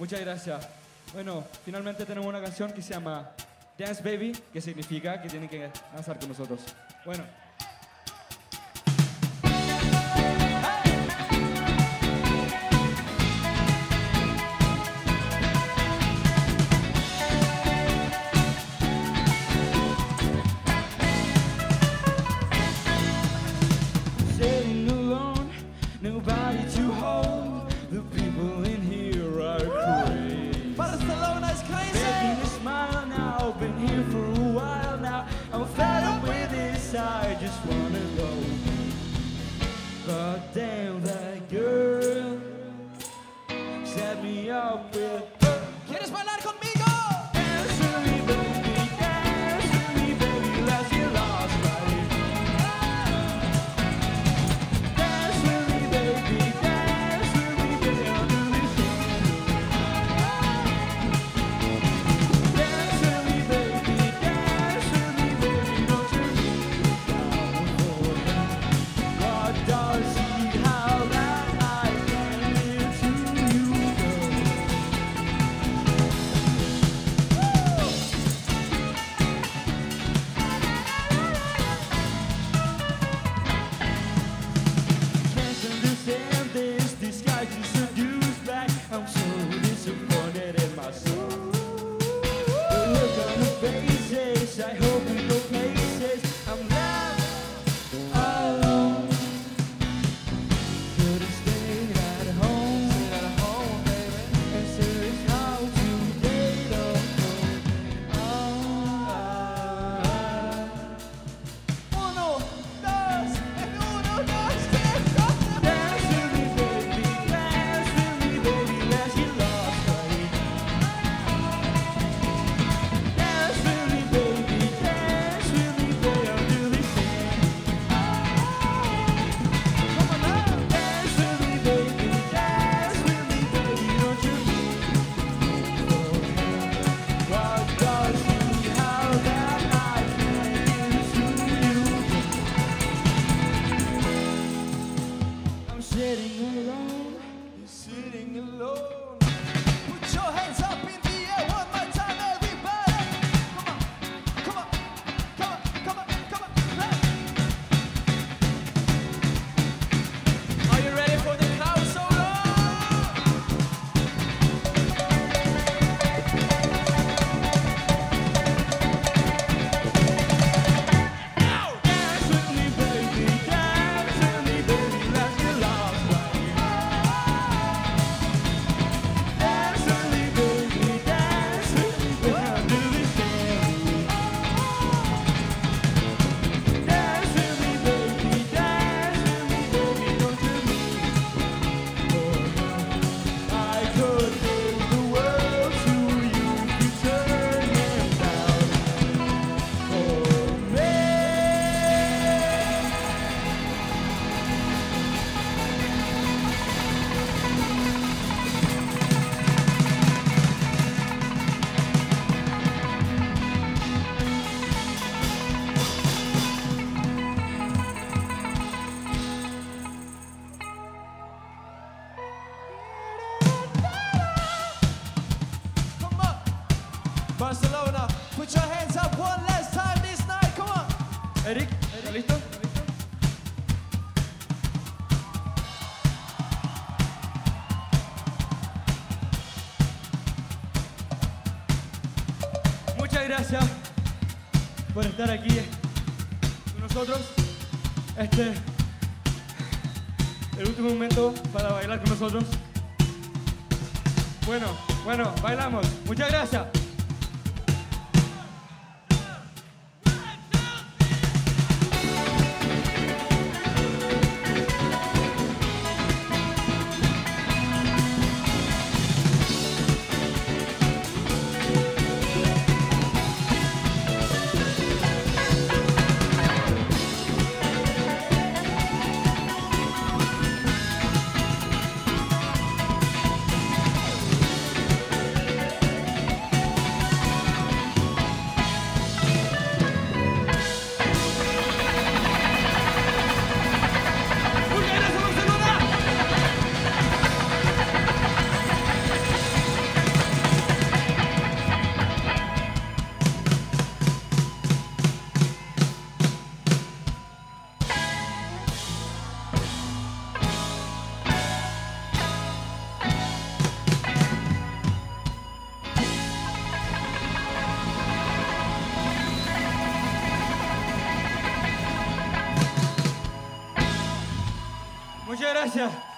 Muchas gracias. Bueno, finalmente tenemos una canción que se llama Dance Baby, que significa que tienen que danzar con nosotros. Bueno. Sitting alone, nobody to hold. The people in here are crazy. Barcelona is crazy. Making me smile now, been here for a while now. I'm fed up with this, I just wanna go. But damn, that girl set me up with her. ¿Quieres bailar conmigo? Dance with me, baby, let's get lost right here. Dance with me, baby, I'll do this thing. Dance with me, baby, don't you leave down for me. God does see how that I can live to you, girl. Can't understand this guy just seduced back. I'm so disappointed in myself. The look on the faces, I hope we go places. I'm left alone. Could've stayed at home, baby, and searched how to date alone. Uno, dos, tres. Dance with me, baby, let's get lost right here. Dance with me, baby, I'll do this thing. Come on now. Dance with me, baby, don't you leave. God does see how that I can get to you. I'm sitting alone. Sitting alone. Put your hands up in the air one more time, everybody. Come on. Hey. Are you ready for the crowd solo? Dance with me, baby, let's get lost right here. Dance with me, baby, I'll do this thing. Dance with me, baby, don't you leave. I could give the world to you if you turn him down for me. Come on. Barcelona, put your hands up one last time this night. Come on. Eric, ¿estás listo? Muchas gracias por estar aquí con nosotros. El último momento para bailar con nosotros. Bueno, bailamos. Muchas gracias. gracias.